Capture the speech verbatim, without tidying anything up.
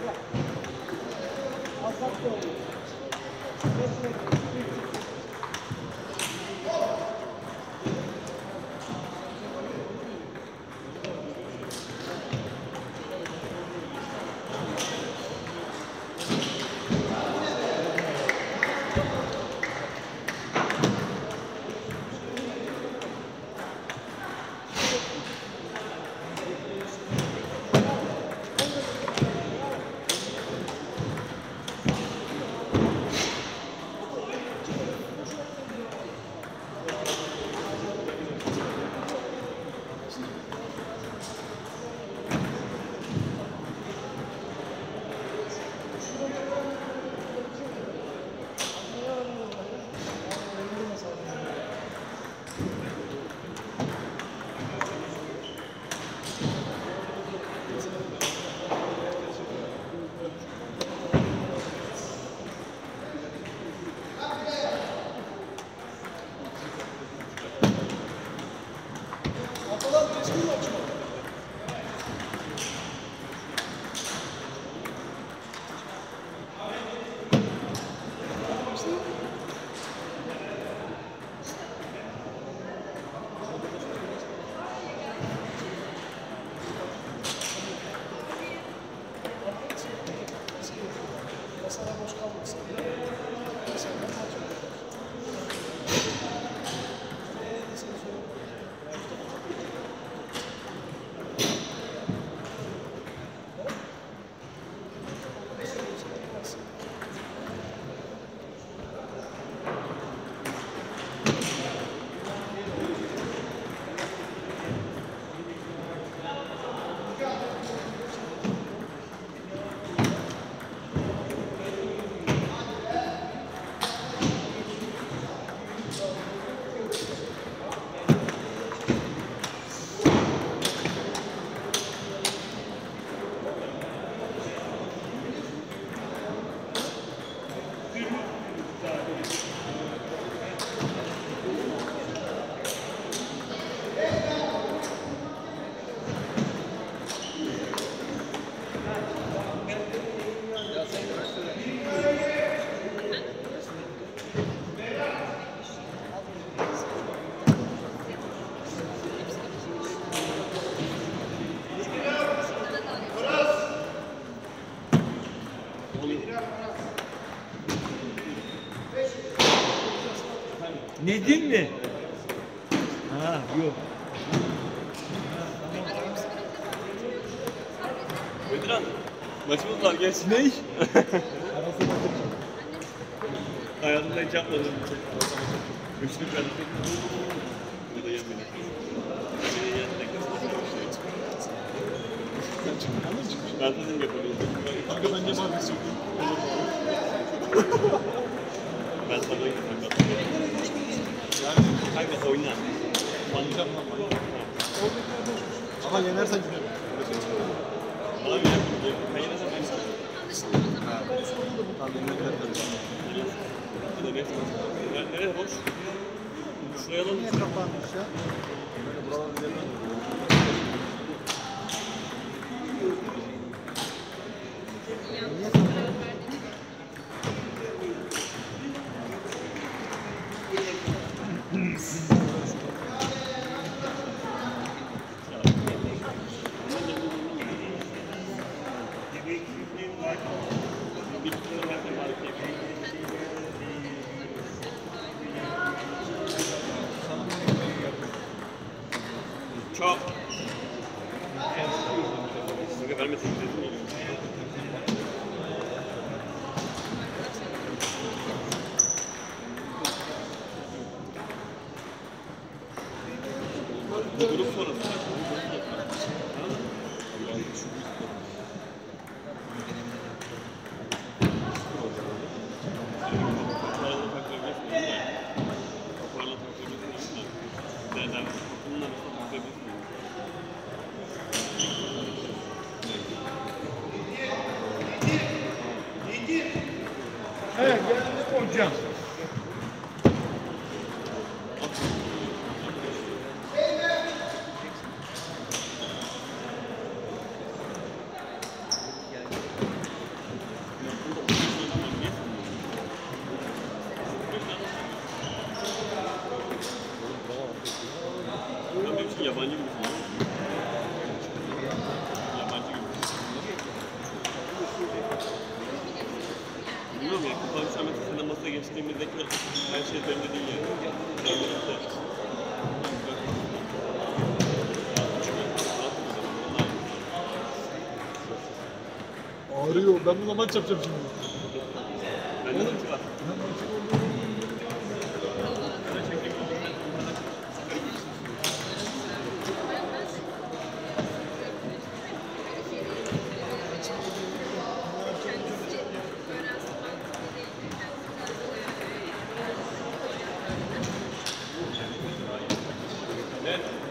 Nedim mi? Ha yok. Bedran, maçımız var geç. Ne iş? Hayatımda hiç yapmadım. Üçlük verdik. Bu da yemedik. Seni yendik. Ben sizin yapıyorum. Kanka bence var bir sürü. Ben sana yapıyorum. Yani Kanka oyna. oynayacağım lan ben. Ama yenersen gidelim. Bana bir yapayım. Ben yine sana yapayım. Tamam yenene kadar karışım. Bu da net. Nereye boş? Şuraya alalım. Niye kapanmış ya? Böyle buralar üzerinden. Niye kapanmış? Çok. Çünkü vermesin dedim. Bu grup sonrası. Evet, geldik hocam. gibisin, yabancı gibisin. Yabancı gibisin. Bilmiyorum ya, kapalı şu an mesela seninle masaya geçtiğimizdeki her şey belli değil yani. Kendimizde. Ağrıyor. Ben bununla maç yapacağım şimdi. Ben de maçı var. Evet.